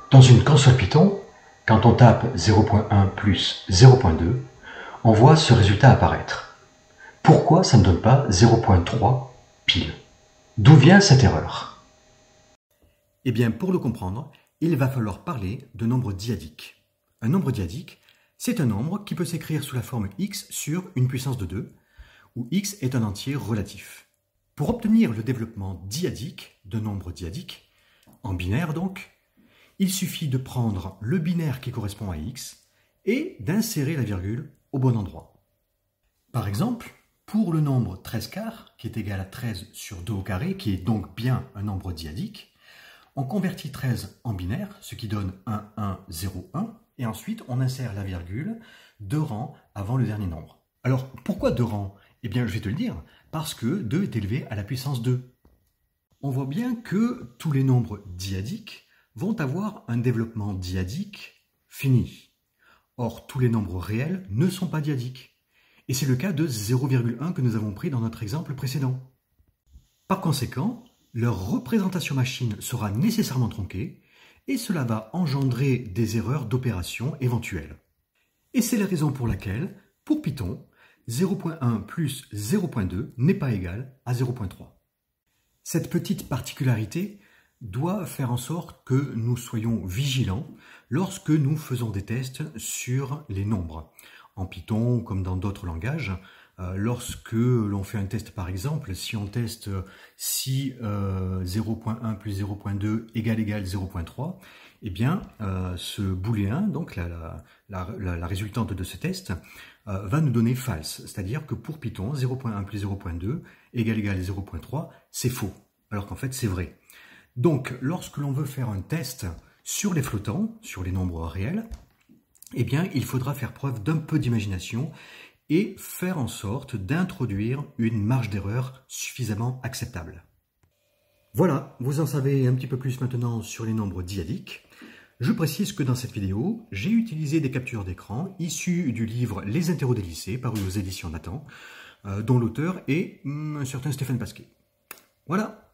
Dans une console Python, quand on tape 0.1 plus 0.2, on voit ce résultat apparaître. Pourquoi ça ne donne pas 0.3 pile? D'où vient cette erreur? Eh bien, pour le comprendre, il va falloir parler de nombre dyadique. Un nombre dyadique, c'est un nombre qui peut s'écrire sous la forme x sur une puissance de 2, où x est un entier relatif. Pour obtenir le développement dyadique d'un nombre dyadique, en binaire donc, il suffit de prendre le binaire qui correspond à x et d'insérer la virgule au bon endroit. Par exemple, pour le nombre 13 quarts, qui est égal à 13 sur 2 au carré, qui est donc bien un nombre dyadique, on convertit 13 en binaire, ce qui donne 1, 1, 0, 1, et ensuite on insère la virgule 2 rangs avant le dernier nombre. Alors, pourquoi 2 rangs? Eh bien, je vais te le dire, parce que 2 est élevé à la puissance 2. On voit bien que tous les nombres dyadiques vont avoir un développement dyadique fini. Or, tous les nombres réels ne sont pas dyadiques. Et c'est le cas de 0,1 que nous avons pris dans notre exemple précédent. Par conséquent, leur représentation machine sera nécessairement tronquée et cela va engendrer des erreurs d'opération éventuelles. Et c'est la raison pour laquelle, pour Python, 0.1 plus 0.2 n'est pas égal à 0.3. Cette petite particularité doit faire en sorte que nous soyons vigilants lorsque nous faisons des tests sur les nombres. En Python, comme dans d'autres langages, lorsque l'on fait un test par exemple, si on teste si 0.1 plus 0.2 égale 0.3, eh bien ce booléen, donc la résultante de ce test, va nous donner false, c'est-à-dire que pour Python, 0.1 plus 0.2 égale 0.3, c'est faux, alors qu'en fait c'est vrai. Donc lorsque l'on veut faire un test sur les flottants, sur les nombres réels, eh bien il faudra faire preuve d'un peu d'imagination et faire en sorte d'introduire une marge d'erreur suffisamment acceptable. Voilà, vous en savez un petit peu plus maintenant sur les nombres dyadiques. Je précise que dans cette vidéo, j'ai utilisé des captures d'écran issues du livre Les interros des lycées, paru aux éditions Nathan, dont l'auteur est un certain Stéphane Pasquet. Voilà.